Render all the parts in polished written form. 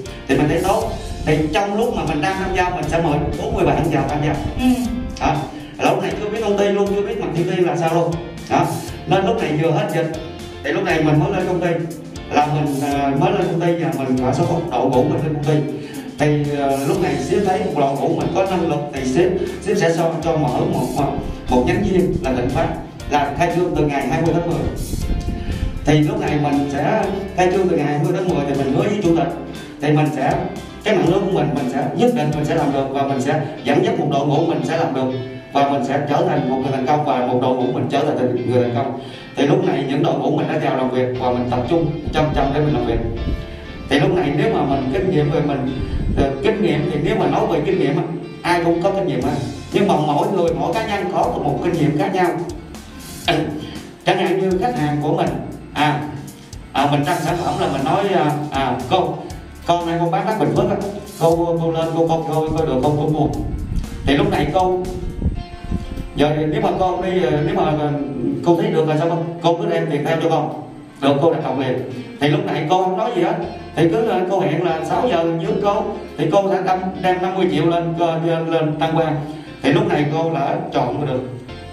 thì mình thấy tốt. Thì trong lúc mà mình đang tham gia mình sẽ mời 40 bạn vào tham gia. Đó. Lúc này chưa biết công ty luôn, chưa biết mặt TV là sao luôn. Đó. Nên lúc này vừa hết dịch thì lúc này mình mới lên công ty, là mình mới lên công ty và mình phải số đội ngũ mình lên công ty. Thì lúc này sếp thấy một đội ngũ mình có năng lực thì sếp sẽ cho mở một nhánh viên là Thịnh Phát, là khai trương từ ngày 20 tháng 10. Thì lúc này mình sẽ khai trương từ ngày 20 tháng 10 thì mình hứa với chủ tịch thì mình sẽ cái mạng lưới của mình sẽ nhất định mình sẽ làm được, và mình sẽ dẫn dắt một đội ngũ mình sẽ làm được, và mình sẽ trở thành một người thành công, và một đội ngũ mình trở thành người thành công. Thì lúc này những đội ngũ mình đã vào làm việc và mình tập trung 100% để mình làm việc. Thì lúc này nếu mà mình kinh nghiệm về kinh nghiệm thì nếu mà nói về kinh nghiệm ai cũng có kinh nghiệm hết, nhưng mà mỗi người mỗi cá nhân có một kinh nghiệm khác nhau. Chẳng hạn như khách hàng của mình mình đăng sản phẩm là mình nói con này con bán đất Bình Phước á, cô lên cô được không cô mua. Thì lúc này cô giờ nếu mà con đi, nếu mà cô thấy được là sao không, cô cứ đem tiền theo cho con được, cô đặt cọc liền. Thì lúc này cô không nói gì hết, thì cứ cô hẹn là 6 giờ dưới cô thì cô sẽ đem 50 triệu lên đăng quang. Thì lúc này cô đã chọn được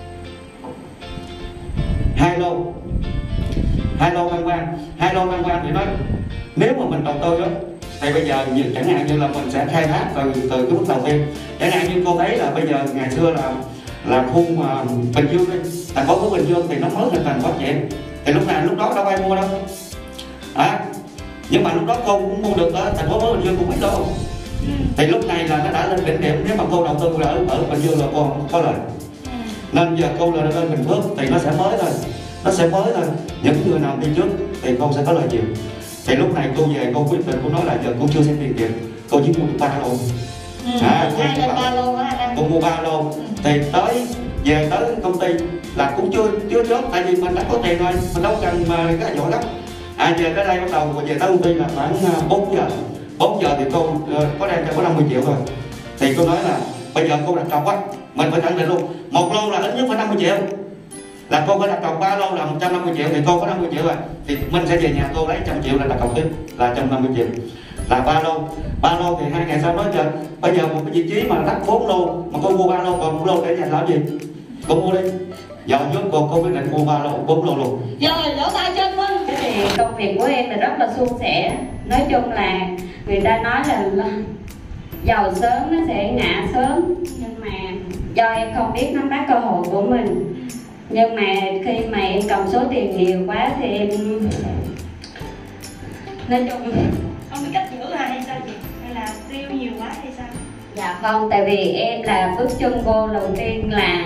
2 lô đăng quang thì nói nếu mà mình đầu tư đó thì bây giờ chẳng hạn như là mình sẽ khai thác từ cái bước đầu tiên. Chẳng hạn như cô thấy là bây giờ ngày xưa là khu mà Bình Dương đi, thành phố của Bình Dương thì nó mới hình thành phát triển, thì lúc đó đâu ai mua đâu. Nhưng mà lúc đó cô cũng mua được ở thành phố mới Bình Dương cũng biết đâu. Thì lúc này là nó đã lên đỉnh điểm, nếu mà cô đầu tư ở Bình Dương là cô không có lời. Nên giờ cô là lên Bình Phước thì nó sẽ mới thôi, những người nào đi trước thì cô sẽ có lời nhiều. Thì lúc này cô về cô quyết định, cô nói là giờ cô chưa xem tiền kịp, cô chỉ mua được 3 lô. Cô mua 3 lô thì về tới công ty là cũng chưa chốt, tại vì mình đã có tiền rồi, mình đâu cần mà cái giỏi lắm. Về tới đây bắt đầu về tới công ty là khoảng 4 giờ thì cô có đem cho có 50 triệu rồi. Thì cô nói là bây giờ cô đặt cọc á, mình phải khẳng định luôn, một lô là ít nhất phải 50 triệu, là cô phải đặt cọc 3 lô là 150 triệu, thì cô có 50 triệu rồi thì mình sẽ về nhà cô lấy 100 triệu là đặt cọc tiếp là 150 triệu là 3 lô. Thì 2 ngày sau nói trời, bây giờ một cái vị trí mà đắt 4 lô mà cô mua 3 lô, còn 1 lô để nhà làm gì, cô mua đi. Giờ trước cô quyết định mua 4 lô luôn. Rồi vỗ tay cho anh Minh. Thì công việc của em là rất là suôn sẻ. Nói chung là người ta nói là giàu sớm nó sẽ ngã sớm, nhưng mà do em không biết nắm bắt cơ hội của mình. Nhưng mà khi mà em cầm số tiền nhiều quá thì em nói chung không biết cách giữ lại hay sao chị? Hay là tiêu nhiều quá hay sao? dạ không, tại vì em là bước chân vô đầu tiên là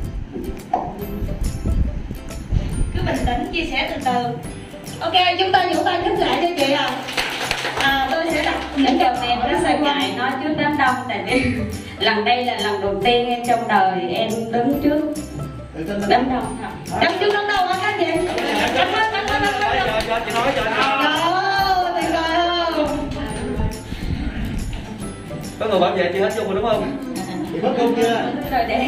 cứ bình tĩnh chia sẻ từ từ. Ok, chúng ta vỗ tay khích lệ cho chị tôi sẽ đặt những điều em rất là ngại nói trước đám đông, tại vì đây là lần đầu tiên em trong đời em đứng trước đám đông. Đứng trước đám đông hả các chị? Chị nói tuyệt vời không? Có người bảo vệ chị hết chung rồi đúng không? Chị mất công chưa? Rồi để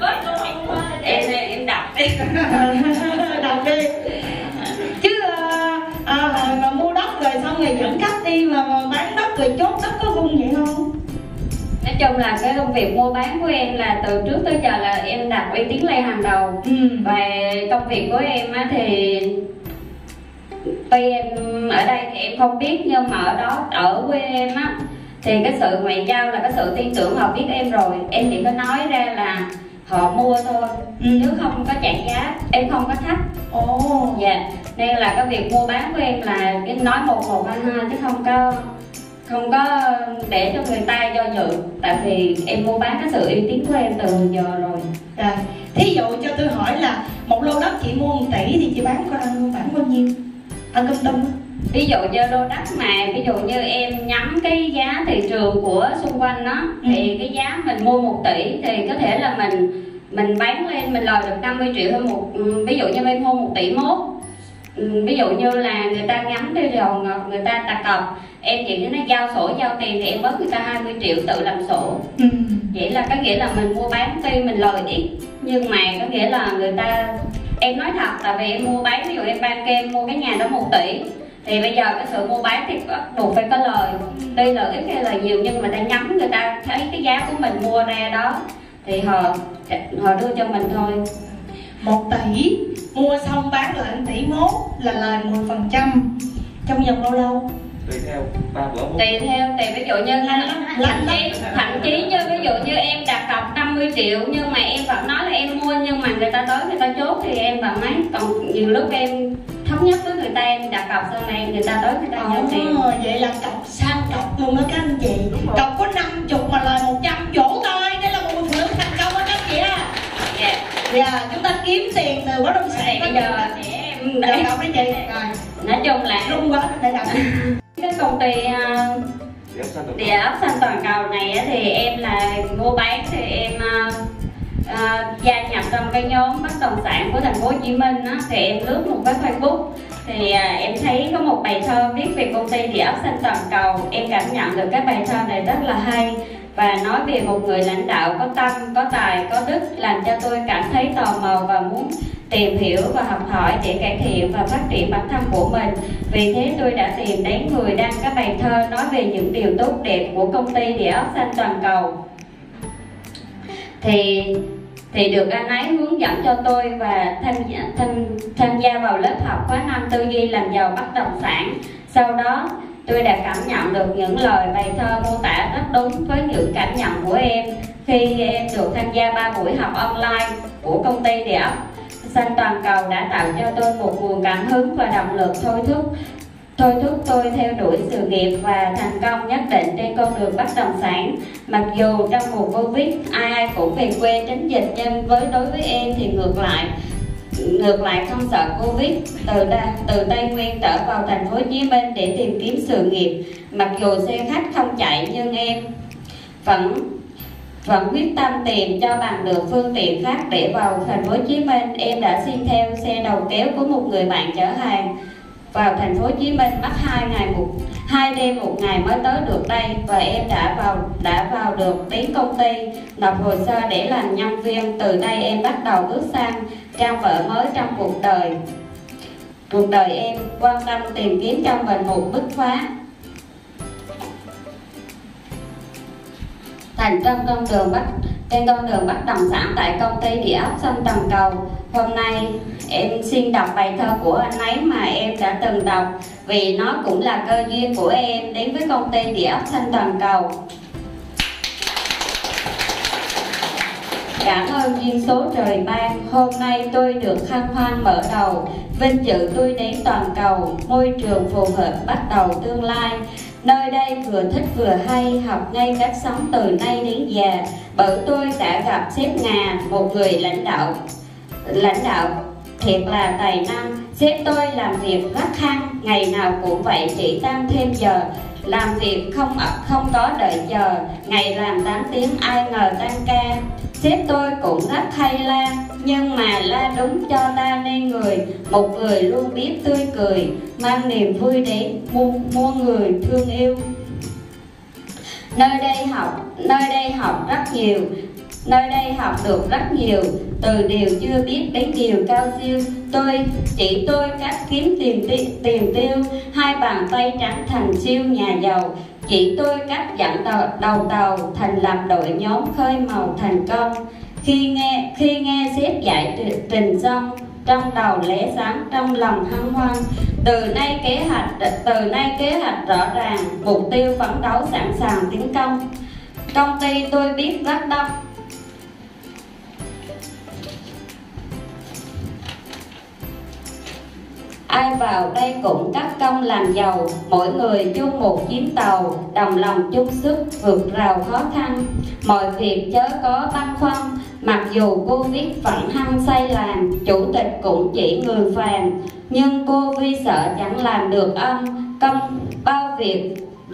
em đọc đi. Đọc đi. Chứ mà mua đất rồi xong rồi dẫn khách đi mà bán đất rồi chốt đất có hung vậy không? Nói chung là cái công việc mua bán của em là từ trước tới giờ là em đặt uy tín lên hàng đầu. Và công việc của em á thì tuy em ở đây thì em không biết, nhưng mà ở quê em á thì cái sự ngoại giao là cái sự tin tưởng, họ biết em rồi, em chỉ có nói ra là họ mua thôi, chứ không có chạy giá, em không có thách. Dạ, nên là cái việc mua bán của em là cái nói 1 2 2 chứ không có để cho người ta do dự, tại vì em mua bán cái sự uy tín của em từ giờ rồi. Rồi, thí dụ cho tôi hỏi là một lô đất chị mua 1 tỷ thì chị bán bao nhiêu? Ăn cơm tôm. Ví dụ như lô đất mà ví dụ như em nhắm cái giá thị trường của xung quanh đó, thì cái giá mình mua 1 tỷ thì có thể là mình bán lên mình lời được 50 triệu thôi. Ví dụ như em mua 1 tỷ mốt, ví dụ như là người ta nhắm cái rồi người ta đặt cọc, em chỉ nó giao sổ giao tiền thì em bớt người ta 20 triệu tự làm sổ. Vậy là có nghĩa là mình mua bán tuy mình lời ít, nhưng mà có nghĩa là người ta, em nói thật là vì em mua bán, ví dụ em ban kêu em mua cái nhà đó 1 tỷ thì bây giờ cái sự mua bán thì buộc phải có lời, tuy lợi ích hay là nhiều nhưng mà người ta nhắm, người ta thấy cái giá của mình mua ra đó thì họ đưa cho mình thôi. 1 tỷ mua xong bán lại 1,1 tỷ là lời 10%. Trong vòng bao lâu? Tùy theo 3 bữa. Tùy ví dụ như thậm chí như ví dụ như em đặt cọc 50 triệu nhưng mà em vẫn nói là em mua, nhưng mà người ta tới người ta chốt thì em vẫn lấy. Còn nhiều lúc em thống nhất với người ta, em đặt cọc xong này người ta tới người ta nhận tiền. Vậy là cọc sang cọc luôn đó các anh chị. Cọc có 50 mà lời 100, vỗ tay, đây là một người phụ nữ thành công đó các anh chị á. Dạ, chúng ta kiếm tiền từ bất động sản. Bây giờ để em để cọc đấy chị. Rồi, nói chung là rung quá để đọc. cái công ty địa ốc xanh toàn cầu này thì em là mua bán, thì em gia nhập trong cái nhóm bất động sản của thành phố Hồ Chí Minh á, thì em lướt một cái Facebook thì em thấy có một bài thơ viết về công ty địa ốc xanh toàn cầu. Em cảm nhận được cái bài thơ này rất là hay và nói về một người lãnh đạo có tâm, có tài, có đức, làm cho tôi cảm thấy tò mò và muốn tìm hiểu và học hỏi để cải thiện và phát triển bản thân của mình. Vì thế tôi đã tìm đến người đăng cái bài thơ nói về những điều tốt đẹp của công ty địa ốc xanh toàn cầu. Thì được anh ấy hướng dẫn cho tôi và tham gia vào lớp học khóa 5 tư duy làm giàu bất động sản. Sau đó tôi đã cảm nhận được những lời bài thơ mô tả rất đúng với những cảm nhận của em khi em được tham gia 3 buổi học online của công ty địa ốc xanh toàn cầu, đã tạo cho tôi một nguồn cảm hứng và động lực thôi thúc tôi theo đuổi sự nghiệp và thành công nhất định trên con đường bất động sản. Mặc dù trong mùa Covid ai cũng về quê tránh dịch, nhưng đối với em thì ngược lại không sợ Covid. Từ Tây Nguyên trở vào thành phố Hồ Chí Minh để tìm kiếm sự nghiệp. Mặc dù xe khách không chạy nhưng em vẫn quyết tâm tìm cho bằng được phương tiện khác để vào thành phố Hồ Chí Minh. Em đã xin theo xe đầu kéo của một người bạn chở hàng vào thành phố Hồ Chí Minh, mất 2 đêm 1 ngày mới tới được đây, và em đã vào được đến công ty nộp hồ sơ để làm nhân viên. Từ đây em bắt đầu bước sang trang vở mới trong cuộc đời em, quan tâm tìm kiếm cho mình một bứt phá thành trên con đường bất động sản tại công ty địa ốc xanh toàn cầu. Hôm nay em xin đọc bài thơ của anh ấy mà em đã từng đọc, vì nó cũng là cơ duyên của em đến với công ty địa ốc xanh toàn cầu. Cảm ơn duyên số trời ban, hôm nay tôi được hân hoan mở đầu, vinh dự tôi đến toàn cầu, môi trường phù hợp bắt đầu tương lai. Nơi đây vừa thích vừa hay, học ngay cách sống từ nay đến già, bởi tôi đã gặp sếp Ngà, một người lãnh đạo thiệt là tài năng. Sếp tôi làm việc rất hăng, ngày nào cũng vậy, chỉ tăng thêm giờ, làm việc không có đợi chờ, ngày làm 8 tiếng ai ngờ tăng ca. Sếp tôi cũng rất hay la, nhưng mà la đúng cho ta nên người, một người luôn biết tươi cười, mang niềm vui đến muôn người thương yêu. Nơi đây học rất nhiều, nơi đây học được rất nhiều, từ điều chưa biết đến điều cao siêu. Chỉ tôi cách kiếm tiền tiêu, 2 bàn tay trắng thành siêu nhà giàu. Chỉ tôi cách dẫn đầu tàu thành lập đội nhóm khơi màu thành công. Khi nghe sếp dạy trình xong, trong đầu lóe sáng, trong lòng hân hoan. Từ nay kế hoạch rõ ràng, mục tiêu phấn đấu sẵn sàng tiến công. Công ty tôi biết rất đông, ai vào đây cũng cắt công làm giàu, mỗi người chung một chuyến tàu, đồng lòng chung sức vượt rào khó khăn. Mọi việc chớ có băn khoăn, mặc dù cô viết vẫn hăng say làm, chủ tịch cũng chỉ người phàm, nhưng cô vì sợ chẳng làm được bao việc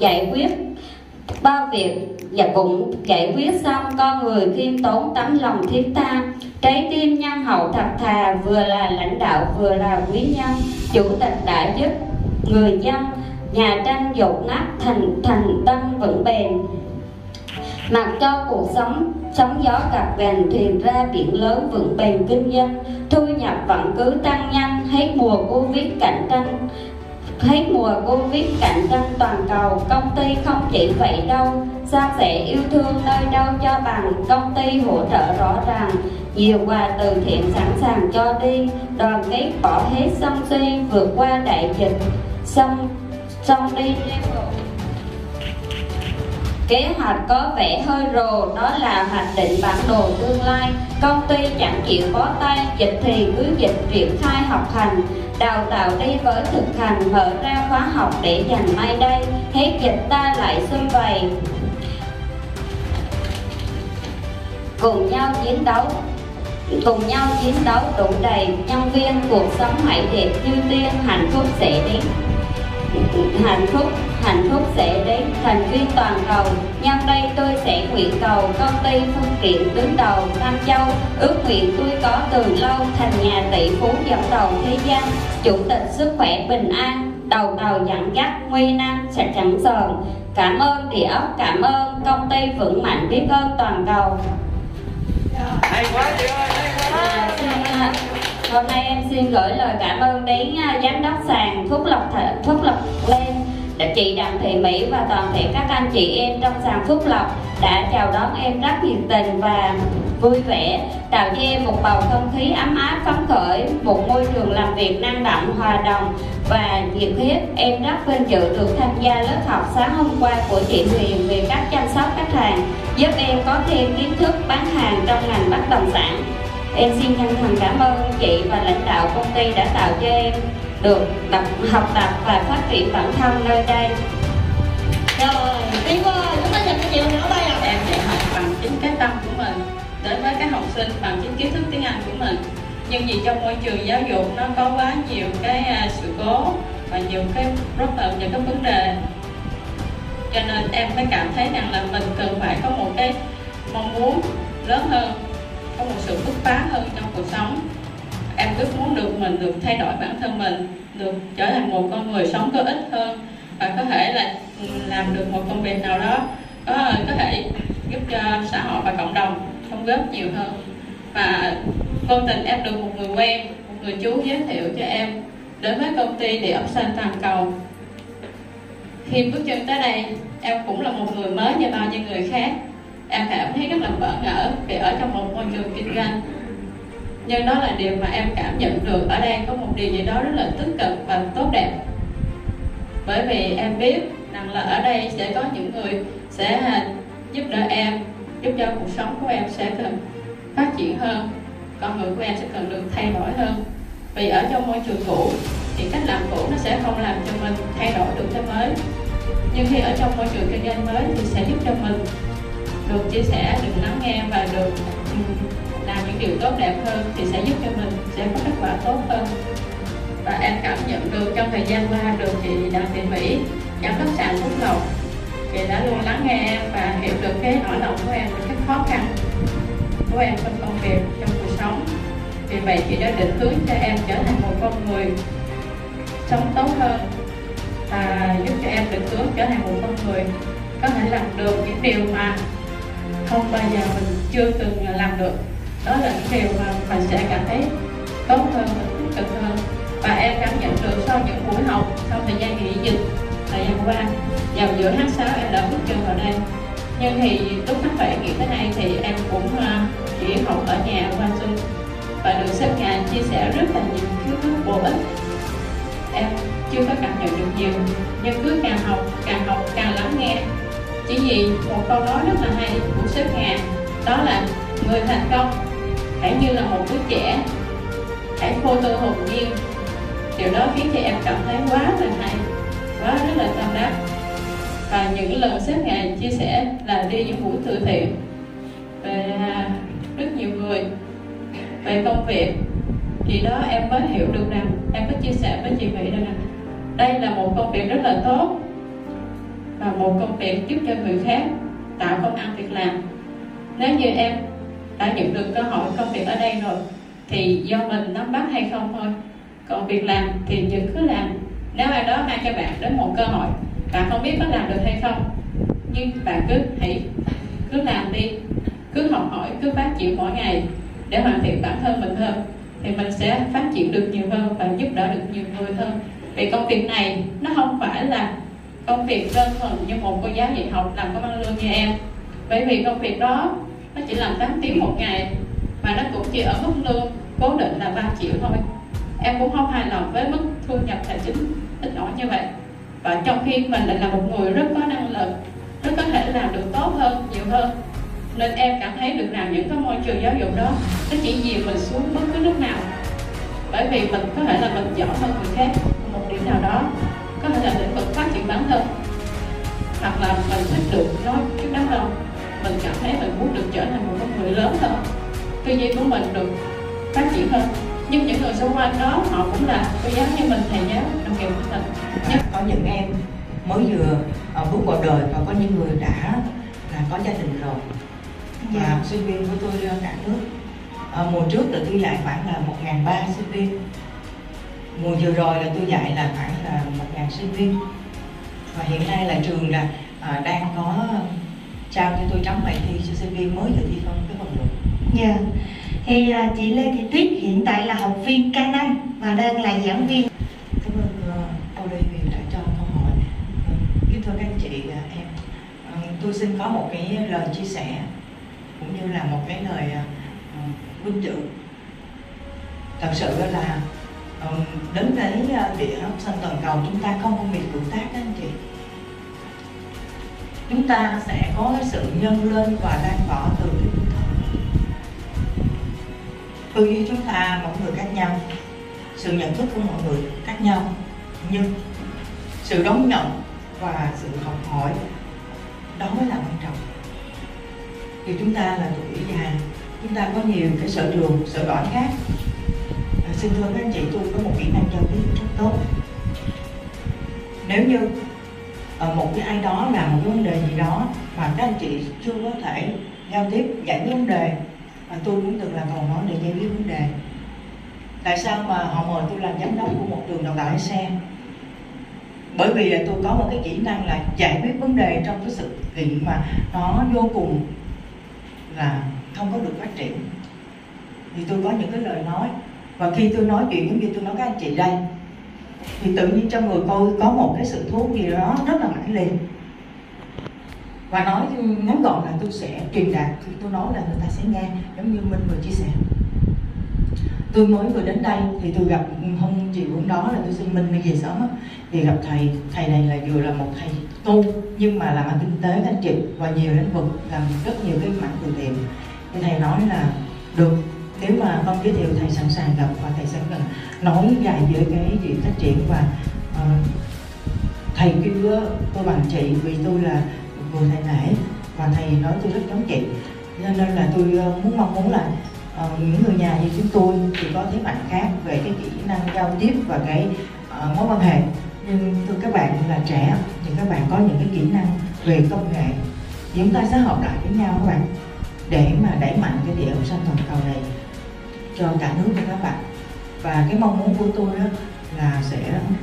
cũng giải quyết xong. Con người khiêm tốn, tấm lòng thiết tha, trái tim nhân hậu thật thà, vừa là lãnh đạo vừa là quý nhân. Chủ tịch đã giúp người dân, nhà tranh dột nát thành tân vững bền. Mặc cho cuộc sống gió gập ghềnh, thuyền ra biển lớn vững bền kinh doanh, thu nhập vẫn cứ tăng nhanh. Hết mùa Covid cạnh tranh Hết mùa Covid cạnh tranh toàn cầu, công ty không chỉ vậy đâu. San sẻ yêu thương nơi đâu cho bằng, công ty hỗ trợ rõ ràng, nhiều quà từ thiện sẵn sàng cho đi. Đoàn kết bỏ hết sân si, vượt qua đại dịch, xong đi level. Kế hoạch có vẻ hơi rồ, đó là hoạch định bản đồ tương lai. Công ty chẳng chịu bó tay, dịch thì cứ dịch, triển khai học hành, đào tạo đi với thực hành, mở ra khóa học để dành mai đây. Hết dịch ta lại sum vầy, cùng nhau chiến đấu đủ đầy. Nhân viên cuộc sống hãy đẹp như tiên, hạnh phúc sẽ đến, hạnh phúc sẽ đến. Thành viên toàn cầu, nhân đây tôi sẽ nguyện cầu công ty Phương Kiện đứng đầu Nam Châu. Ước nguyện tôi có từ lâu, thành nhà tỷ phú dẫn đầu thế gian. Chủ tịch sức khỏe bình an, đầu dẫn dắt, nguy nan sẽ chẳng sờn. Cảm ơn địa ốc, cảm ơn công ty vững mạnh, biết ơn toàn cầu. Hay quá chị ơi, hay quá. Hôm nay em xin gửi lời cảm ơn đến giám đốc sàn Phúc Lộc Lên, chị Đặng Thị Mỹ và toàn thể các anh chị em trong sàn Phúc Lộc đã chào đón em rất nhiệt tình và vui vẻ, tạo cho em một bầu không khí ấm áp phấn khởi, một môi trường làm việc năng động, hòa đồng và nhiệt huyết. Em rất vinh dự được tham gia lớp học sáng hôm qua của chị Huyền về cách chăm sóc khách hàng, giúp em có thêm kiến thức bán hàng trong ngành bất động sản. Em xin chân thành cảm ơn chị và lãnh đạo công ty đã tạo cho em được học tập và phát triển bản thân nơi đây. Rồi, tuyệt vời, chúng ta dành cho chị nữa tay ạ. Em sẽ học bằng chính cái tâm của mình đến với các học sinh, bằng chính kiến thức tiếng Anh của mình. Nhưng vì trong môi trường giáo dục nó có quá nhiều cái sự cố và nhiều cái problem, những cái vấn đề, cho nên em mới cảm thấy rằng là mình cần phải có một cái mong muốn lớn hơn, có một sự bứt phá hơn trong cuộc sống. Em rất muốn mình được thay đổi bản thân mình, được trở thành một con người sống có ích hơn và có thể là làm được một công việc nào đó có thể giúp cho xã hội và cộng đồng đóng góp nhiều hơn. Và vô tình em được một người quen, một người chú giới thiệu cho em đến với công ty Địa ốc Xanh toàn cầu. Khi bước chân tới đây, em cũng là một người mới như bao nhiêu người khác. Em cảm thấy rất là bỡ ngỡ vì ở trong một môi trường kinh doanh. Nhưng đó là điều mà em cảm nhận được, ở đây có một điều gì đó rất là tích cực và tốt đẹp. Bởi vì em biết rằng là ở đây sẽ có những người sẽ giúp đỡ em, giúp cho cuộc sống của em sẽ cần phát triển hơn, con người của em sẽ cần được thay đổi hơn. Vì ở trong môi trường cũ thì cách làm cũ nó sẽ không làm cho mình thay đổi được cái mới. Nhưng khi ở trong môi trường kinh doanh mới thì sẽ giúp cho mình được chia sẻ, được lắng nghe và được làm những điều tốt đẹp hơn, thì sẽ giúp cho mình sẽ có kết quả tốt hơn. Và em cảm nhận được trong thời gian qua được chị Đặng Thị Mỹ, giám đốc sàn Phúc Lộc, chị đã luôn lắng nghe em và hiểu được cái nỗi lòng của em, cái khó khăn của em trong công việc, trong cuộc sống. Vì vậy chị đã định hướng cho em trở thành một con người sống tốt hơn và giúp cho em định hướng trở thành một con người có thể làm được những điều mà không bao giờ mình chưa từng làm được. Đó là những điều mà mình sẽ cảm thấy tốt hơn và tích cực hơn. Và em cảm nhận được sau những buổi học, sau thời gian nghỉ dịch thời gian qua, vào giữa tháng 6 em đã bước chân vào đây. Nhưng thì lúc tháng 7 nghỉ tới nay thì em cũng chỉ học ở nhà qua Zoom và được sếp nhà chia sẻ rất là nhiều kiến thức bổ ích. Em chưa có cảm nhận được nhiều, nhưng cứ càng học càng lắng nghe. Chỉ vì một câu nói rất là hay của sếp nhà, đó là người thành công hãy như là một đứa trẻ, hãy vô tư hồn nhiên. Điều đó khiến cho em cảm thấy quá là hay, quá rất là tâm đắc. Và những lần sếp nhà chia sẻ là đi những buổi từ thiện về rất nhiều người, về công việc, thì đó em mới hiểu được rằng, em có chia sẻ với chị Mỹ rằng đây là một công việc rất là tốt và một công việc giúp cho người khác tạo công ăn việc làm. Nếu như em đã nhận được cơ hội công việc ở đây rồi thì do mình nắm bắt hay không thôi. Còn việc làm thì vẫn cứ làm. Nếu ai đó mang cho bạn đến một cơ hội, bạn không biết có làm được hay không, nhưng bạn cứ làm đi, cứ học hỏi, cứ phát triển mỗi ngày để hoàn thiện bản thân mình hơn, thì mình sẽ phát triển được nhiều hơn và giúp đỡ được nhiều người hơn. Vì công việc này nó không phải là công việc đơn thuần như một cô giáo dạy học làm công ăn lương như em. Bởi vì công việc đó nó chỉ làm 8 tiếng một ngày, và nó cũng chỉ ở mức lương cố định là 3 triệu thôi. Em cũng không hài lòng với mức thu nhập tài chính ít ỏi như vậy. Và trong khi mình lại là một người rất có năng lực, rất có thể làm được tốt hơn, nhiều hơn, nên em cảm thấy được rằng những cái môi trường giáo dục đó nó chỉ dìu mình xuống bất cứ lúc nào. Bởi vì mình có thể là mình giỏi hơn người khác một điểm nào đó, có thể là lĩnh vực phát triển bản thân, hoặc là mình thích được nói trước đám đông, mình cảm thấy mình muốn được trở thành một con người lớn hơn, tư duy của mình được phát triển hơn. Nhưng những người xung quanh đó họ cũng là cô giáo như mình, thầy giáo đồng nghiệp của mình. Có những em mới vừa bước vào đời, và có những người đã là có gia đình rồi. Và sinh viên của tôi cả nước, mùa trước là tôi dạy khoảng là 1.300 sinh viên, mùa vừa rồi là tôi dạy là khoảng là 1.000 sinh viên. Và hiện nay là trường là đang có trao cho tôi chấm bài thi cho sinh viên mới dự thi phân cái phần luận. Dạ. Thì chị Lê Thị Tuyết hiện tại là học viên K5 và đang là giảng viên. Cảm ơn cô Lê Huyền đã cho câu hỏi. Kính thưa các anh chị, em tôi xin có một cái lời chia sẻ cũng như là một cái lời vinh dự. Thật sự là đến với Địa Ốc Xanh Toàn Cầu, chúng ta không phân biệt tuổi tác đó anh chị. Chúng ta sẽ có cái sự nhân lên và lan tỏa từ cái tinh thần. Tư duy chúng ta mỗi người khác nhau, sự nhận thức của mọi người khác nhau, nhưng sự đón nhận và sự học hỏi đó mới là quan trọng. Vì chúng ta là tuổi già, chúng ta có nhiều cái sở trường, sở đoản khác. Xin thưa các anh chị, tôi có một kỹ năng giao tiếp rất tốt. Nếu như một cái ai đó làm một cái vấn đề gì đó mà các anh chị chưa có thể giao tiếp giải quyết vấn đề, và tôi cũng từng là cầu nói để giải quyết vấn đề. Tại sao mà họ mời tôi làm giám đốc của một trường đào tạo lái xe? Bởi vì là tôi có một cái kỹ năng là giải quyết vấn đề trong cái sự kiện mà nó vô cùng là không có được phát triển. Thì tôi có những cái lời nói, và khi tôi nói chuyện giống như tôi nói các anh chị đây, thì tự nhiên trong người tôi có một cái sự thu hút gì đó rất là mãnh liệt. Và nói ngắn gọn là tôi sẽ truyền đạt, khi tôi nói là người ta sẽ nghe, giống như Minh vừa chia sẻ. Tôi mới vừa đến đây thì tôi gặp hôm chiều hôm đó là tôi xin Minh về sớm á, thì gặp thầy này là vừa là một thầy tu nhưng mà làm ăn kinh tế các anh chị, và nhiều lĩnh vực, làm rất nhiều cái mảng từ thiện. Thì thầy nói là được, nếu mà con giới thiệu thầy sẵn sàng gặp, và thầy sẽ cần nói dài với cái chuyện phát triển. Và thầy kêu tôi bằng chị vì tôi là người thầy lễ, và thầy nói tôi rất giống chị, cho nên là tôi mong muốn là những người nhà như chúng tôi thì có thế mạnh khác về cái kỹ năng giao tiếp và cái mối quan hệ. Nhưng thưa các bạn là trẻ thì các bạn có những cái kỹ năng về công nghệ, thì chúng ta sẽ hợp lại với nhau các bạn, để mà đẩy mạnh cái Địa Ốc Xanh Toàn Cầu này cho cả nước, cho các bạn. Và cái mong muốn của tôi đó là sẽ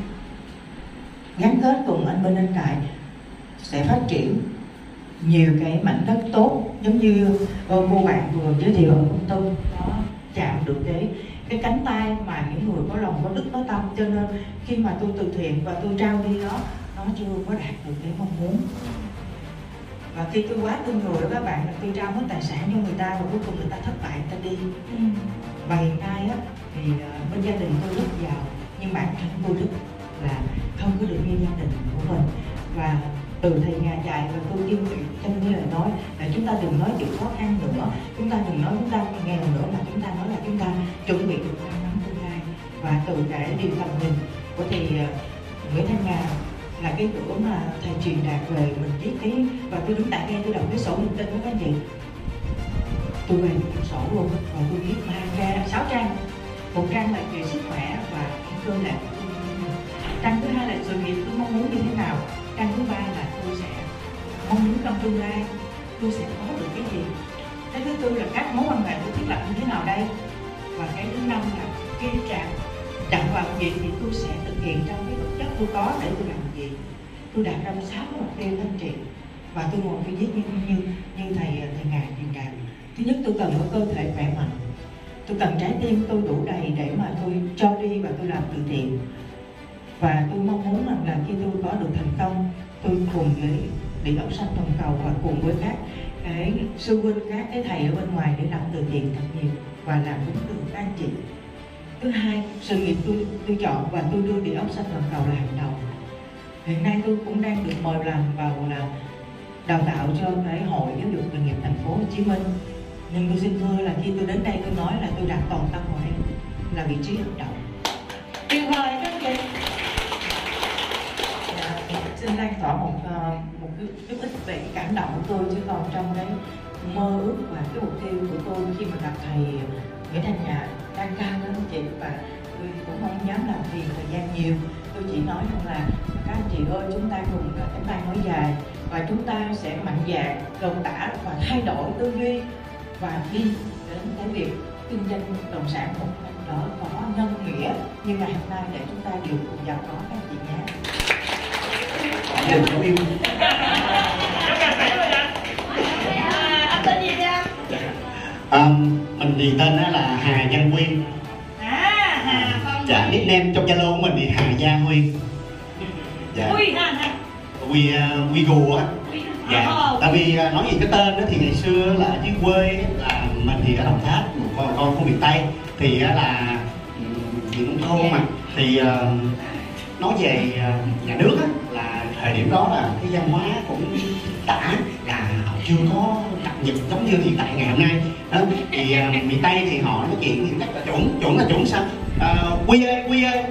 gắn kết cùng anh Minh Anh Đại, sẽ phát triển nhiều cái mảnh đất tốt, giống như cô bạn vừa giới thiệu ở công ty, nó chạm được cái cánh tay mà những người có lòng có đức có tâm. Cho nên khi mà tôi từ thiện và tôi trao đi đó, nó chưa có đạt được cái mong muốn. Và khi tôi quá tin người đó các bạn, là tôi trao hết tài sản cho người ta, và cuối cùng người ta thất bại, người ta đi. Và hiện nay á, thì bên gia đình tôi rất giàu, nhưng bản thân tôi rất là không có được như gia đình của mình. Và từ thầy nhà dạy và tôi yêu nguyện trong như lời nói là chúng ta đừng nói chữ khó khăn nữa, chúng ta đừng nói chúng ta nghèo nữa, mà chúng ta nói là chúng ta chuẩn bị được may mắn tương lai. Và từ cái điều tầm nhìn của thầy Nguyễn Thanh Nga là cái bữa mà thầy truyền đạt về mình viết cái, và tôi đứng tại đây tôi đọc cái sổ linh tinh đó các anh chị, tôi về một sổ luôn, và tôi viết 6 trang, một trang là về sức khỏe và cơ lạc, trang thứ hai là sự nghiệp tôi mong muốn như thế nào, trang thứ ba là tôi sẽ mong muốn trong tương lai tôi sẽ có được cái gì, cái thứ tư là các mối quan hệ tôi thiết lập như thế nào đây, và cái thứ năm là cái chạm vào gì thì tôi sẽ thực hiện trong cái vật chất tôi có để tôi làm gì. Tôi đặt ra 6 mục tiêu anh chị, và tôi ngồi tôi viết như thầy Ngà truyền đạt. Thứ nhất, tôi cần có cơ thể khỏe mạnh, tôi cần trái tim tôi đủ đầy để mà tôi cho đi và tôi làm từ thiện. Và tôi mong muốn rằng là khi tôi có được thành công, tôi cùng với Điện ốc xanh toàn cầu và cùng với các cái sư huynh, các cái thầy ở bên ngoài để làm từ thiện thật nhiều và làm đúng được các anh chị. Thứ hai, sự nghiệp tôi chọn và tôi đưa Điện ốc xanh toàn cầu là hàng đầu. Hiện nay tôi cũng đang được mời làm vào là đào tạo cho cái hội giáo dục nghề nghiệp thành phố Hồ Chí Minh. Nhưng tôi xin thưa là khi tôi đến đây tôi nói là tôi đặt toàn tâm vào đây là vị trí hàng đầu. Tuyệt vời các chị. Xin lan tỏa một chút ít về cái cảm động của tôi, chứ còn trong cái mơ ước và cái mục tiêu của tôi khi mà gặp thầy Nguyễn Thanh Nhã đang cao lắm chị, và tôi cũng không dám làm phiền thời gian nhiều. Tôi chỉ nói rằng là các anh chị ơi, chúng ta cùng cánh tay nối dài và chúng ta sẽ mạnh dạn lột tả và thay đổi tư duy và đi đến cái việc kinh doanh bất động sản một cách đó có nhân nghĩa như ngày hôm nay để chúng ta đều cùng giàu có các chị nhé. Đừng có yêu. Anh tên gì nha? Mình thì tên là Hà Văn Quyên. Hà Phong. Dạ, nickname trong Zalo của mình thì Hà Gia Huy. Dạ. Huy ha. Huy Gù á. Dạ. Tại vì nói gì cái tên đó thì ngày xưa là dưới quê là mình thì ở Đồng Tháp, con khu miền Tây thì là gì nông thôn mà thì nói về nhà nước á, là thời điểm đó là cái văn hóa cũng đã là họ chưa có cập nhật giống như hiện tại ngày hôm nay đó. Thì miền Tây thì họ nói chuyện thì rất là chuẩn sao Quy ơi Quyên ơi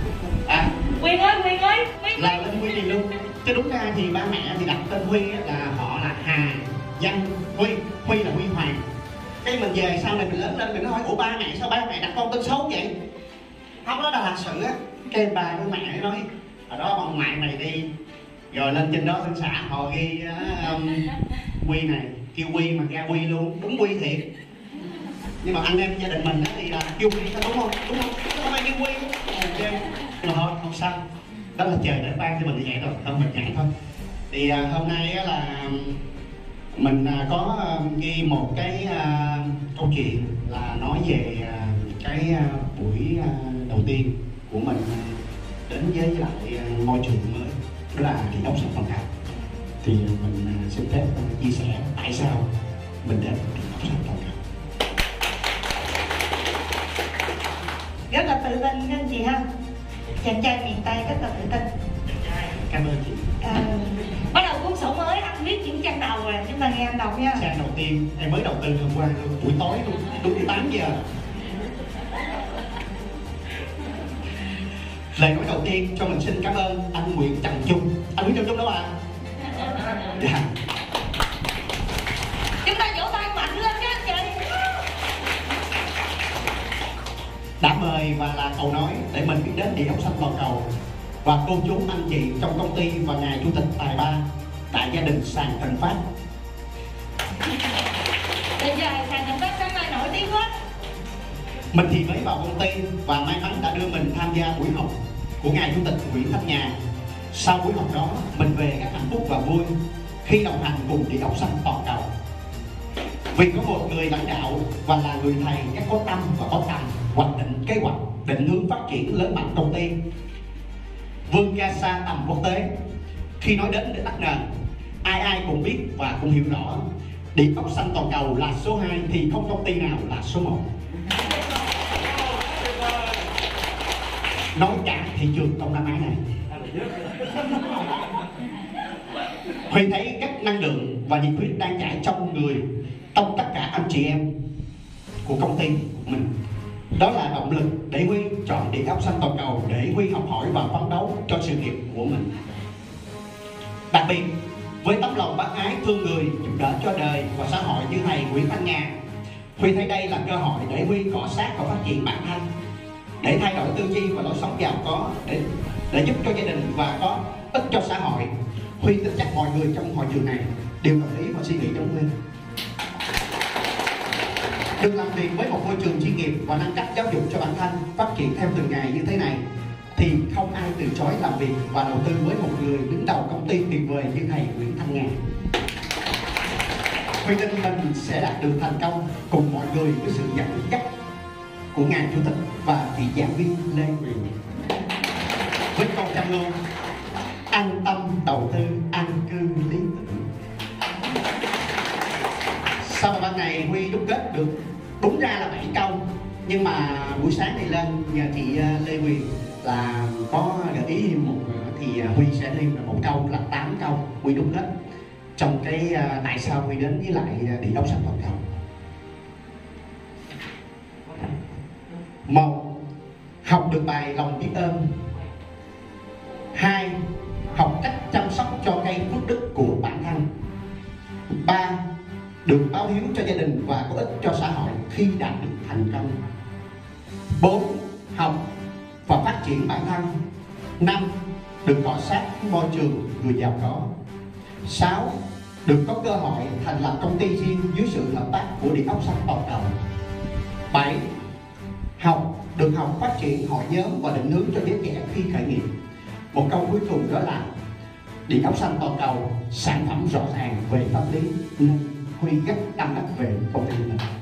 là lên Huy liền luôn, chứ đúng ra thì ba mẹ thì đặt tên Huy là họ là Hà Văn Huy, Huy là Huy Hoàng. Cái mình về sau này mình lớn lên mình nói ủa ba mẹ sao ba mẹ đặt con tên xấu vậy, không, đó là thật sự á. Cái bà của mẹ nói ở đó ông ngoại mày đi, rồi lên trên đó sinh xã họ ghi Huy này kêu Huy mà ra Huy luôn, đúng Huy thiệt. Nhưng mà anh em gia đình mình thì là kêu Huy đúng không, không ai kêu Huy. Ok, nhưng mà thôi không sao, đó là trời đã ban cho mình như vậy rồi, không mình nhảy thôi. Thì hôm nay là mình có ghi một cái câu chuyện là nói về cái buổi đầu tiên của mình đến với lại môi trường mới, đó là Điện ốc xanh toàn cầu. Thì mình xin phép chia sẻ tại sao mình đến Điện ốc xanh toàn cầu. Rất là tự tin các anh chị ha. Chàng trai miền Tây rất là tự tin. Cảm ơn chị. Bắt đầu cuốn sổ mới, anh viết những trang đầu rồi, chúng ta nghe anh đọc nha. Trang đầu tiên em mới đầu tư hôm qua luôn, buổi tối luôn, đúng 8 giờ. Lời nói đầu tiên cho mình xin cảm ơn anh Nguyễn Trần Trung. Anh Nguyễn Trần Trung đâu ạ? Dạ. Chúng ta vỗ tay mạnh lên các anh chị. Đã mời và là cầu nói để mình biết đến Điện ốc xanh toàn cầu. Và cô chú anh chị trong công ty và ngài chủ tịch tài ba đại gia đình Sàn Thành Phát. Bây giờ Sàn Thành Phát sáng nay nổi tiếng quá. Mình thì mới vào công ty và may mắn đã đưa mình tham gia buổi học của ngài chủ tịch Nguyễn Thanh Nhã. Sau buổi học đó, mình về các hạnh phúc và vui khi đồng hành cùng Điện ốc xanh toàn cầu. Vì có một người lãnh đạo và là người thầy rất có tâm và có tầm hoạch định kế hoạch, định hướng phát triển lớn mạnh công ty, vươn ra xa tầm quốc tế. Khi nói đến để đắp nền, ai cũng biết và cũng hiểu rõ Điện ốc xanh toàn cầu là số 2 thì không công ty nào là số 1. Nói cả thị trường Đông Nam Á này. Huy thấy các năng lượng và nhiệt huyết đang chảy trong người, trong tất cả anh chị em của công ty của mình. Đó là động lực để Huy chọn Điện ốc xanh toàn cầu để Huy học hỏi và phấn đấu cho sự nghiệp của mình. Đặc biệt với tấm lòng bác ái thương người, giúp đỡ cho đời và xã hội như thầy Nguyễn Thanh Nhã, Huy thấy đây là cơ hội để Huy cọ sát và phát triển bản thân, để thay đổi tư duy và lối sống giàu có, để giúp cho gia đình và có ích cho xã hội. Huy tin chắc mọi người trong hội trường này đều đồng ý và suy nghĩ giống Huy. Được làm việc với một môi trường chuyên nghiệp và nâng cấp giáo dục cho bản thân phát triển theo từng ngày như thế này thì không ai từ chối làm việc và đầu tư với một người đứng đầu công ty tuyệt vời như thầy Nguyễn Thanh Nhã. Huy tin mình sẽ đạt được thành công cùng mọi người với sự dẫn dắt của ngài chủ tịch và vị giảng viên Lê Huyền. với câu châm ngôn an tâm đầu tư an cư lý tưởng. Sau ban ngày Huy đúc kết được đúng ra là 7 câu, nhưng mà buổi sáng này lên nhờ chị Lê Huyền là có gợi ý thêm một thì Huy sẽ thêm một câu là 8 câu Huy đúc kết trong cái tại sao Huy đến với lại Điện Ốc Xanh Toàn Cầu. 1. Học được bài lòng biết ơn. 2. Học cách chăm sóc cho cây phước đức của bản thân. 3. Được báo hiếu cho gia đình và có ích cho xã hội khi đạt được thành công. 4. Học và phát triển bản thân. 5. Được cọ sát môi trường người giàu có. 6. Được có cơ hội thành lập công ty riêng dưới sự hợp tác của Điện Ốc Xanh Toàn Cầu. 7. Được học phát triển hội nhóm và định hướng cho giới trẻ khi khởi nghiệp. Một câu cuối cùng đó là Điện Ốc Xanh Toàn Cầu sản phẩm rõ ràng về pháp lý nên Huy rất tâm đắc về công ty này.